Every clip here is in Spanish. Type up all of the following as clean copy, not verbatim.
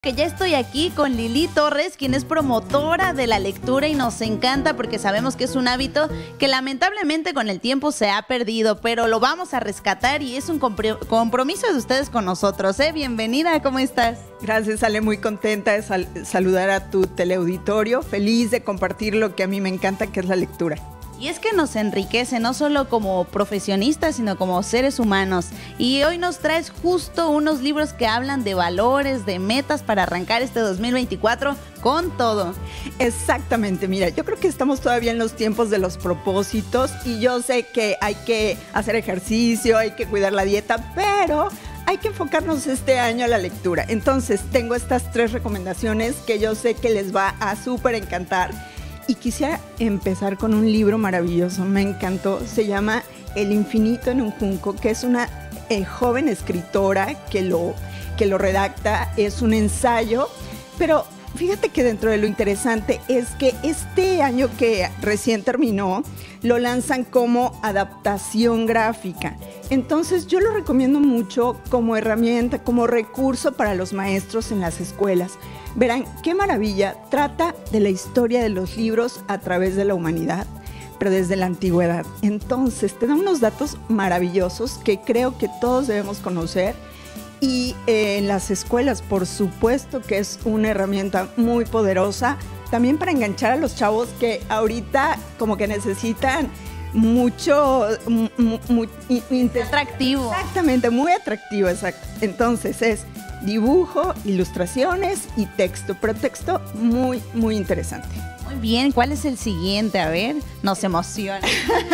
Que ya estoy aquí con Lili Torres, quien es promotora de la lectura y nos encanta porque sabemos que es un hábito que lamentablemente con el tiempo se ha perdido, pero lo vamos a rescatar y es un compromiso de ustedes con nosotros, ¿eh? Bienvenida, ¿cómo estás? Gracias, Ale, muy contenta de saludar a tu teleauditorio, feliz de compartir lo que a mí me encanta, que es la lectura. Y es que nos enriquece, no solo como profesionistas, sino como seres humanos. Y hoy nos traes justo unos libros que hablan de valores, de metas para arrancar este 2024 con todo. Exactamente, mira, yo creo que estamos todavía en los tiempos de los propósitos y yo sé que hay que hacer ejercicio, hay que cuidar la dieta, pero hay que enfocarnos este año a la lectura. Entonces, tengo estas 3 recomendaciones que yo sé que les va a súper encantar. Y quisiera empezar con un libro maravilloso, me encantó, se llama El infinito en un junco, que es una joven escritora que lo redacta, es un ensayo, pero fíjate que dentro de lo interesante es que este año que recién terminó, lo lanzan como adaptación gráfica. Entonces yo lo recomiendo mucho como herramienta, como recurso para los maestros en las escuelas. Verán, qué maravilla, trata de la historia de los libros a través de la humanidad, pero desde la antigüedad. Entonces te da unos datos maravillosos que creo que todos debemos conocer. Y en las escuelas, por supuesto que es una herramienta muy poderosa, también para enganchar a los chavos que ahorita como que necesitan mucho atractivo. Exactamente, muy atractivo, exacto. Entonces es dibujo, ilustraciones y texto, pero texto muy, muy interesante. Muy bien, ¿cuál es el siguiente? A ver, nos emociona.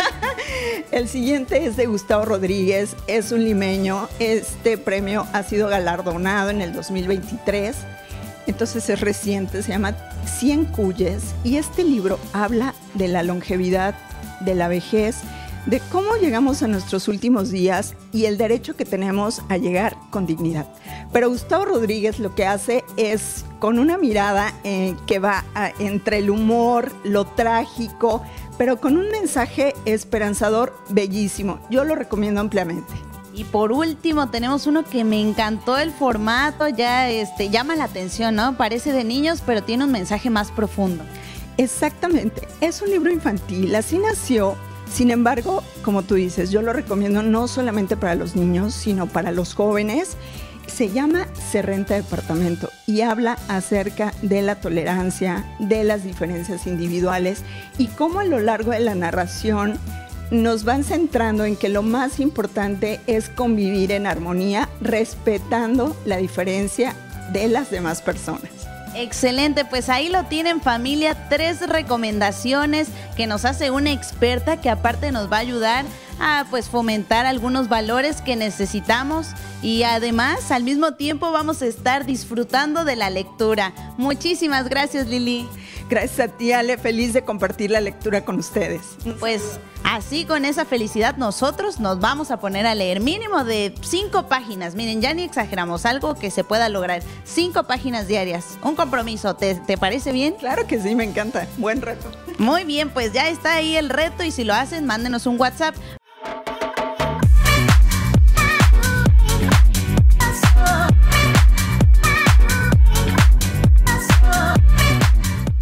El siguiente es de Gustavo Rodríguez, es un limeño. Este premio ha sido galardonado en el 2023, entonces es reciente, se llama 100 Cuyes y este libro habla de la longevidad, de la vejez, de cómo llegamos a nuestros últimos días y el derecho que tenemos a llegar con dignidad. Pero Gustavo Rodríguez lo que hace es con una mirada que va entre el humor, lo trágico, pero con un mensaje esperanzador bellísimo. Yo lo recomiendo ampliamente. Y por último tenemos uno que me encantó el formato, ya llama la atención, ¿no? Parece de niños, pero tiene un mensaje más profundo. Exactamente, es un libro infantil, así nació. Sin embargo, como tú dices, yo lo recomiendo no solamente para los niños, sino para los jóvenes. Se llama Se renta departamento y habla acerca de la tolerancia, de las diferencias individuales y cómo a lo largo de la narración nos van centrando en que lo más importante es convivir en armonía, respetando la diferencia de las demás personas. Excelente, pues ahí lo tienen, familia, 3 recomendaciones que nos hace una experta que aparte nos va a ayudar a fomentar algunos valores que necesitamos y además al mismo tiempo vamos a estar disfrutando de la lectura. Muchísimas gracias, Lili. Gracias a ti, Ale, feliz de compartir la lectura con ustedes. Pues así, con esa felicidad, nosotros nos vamos a poner a leer mínimo de 5 páginas. Miren, ya ni exageramos, algo que se pueda lograr. 5 páginas diarias, un compromiso. ¿Te parece bien? Claro que sí, me encanta. Buen reto. Muy bien, pues ya está ahí el reto y si lo hacen, mándenos un WhatsApp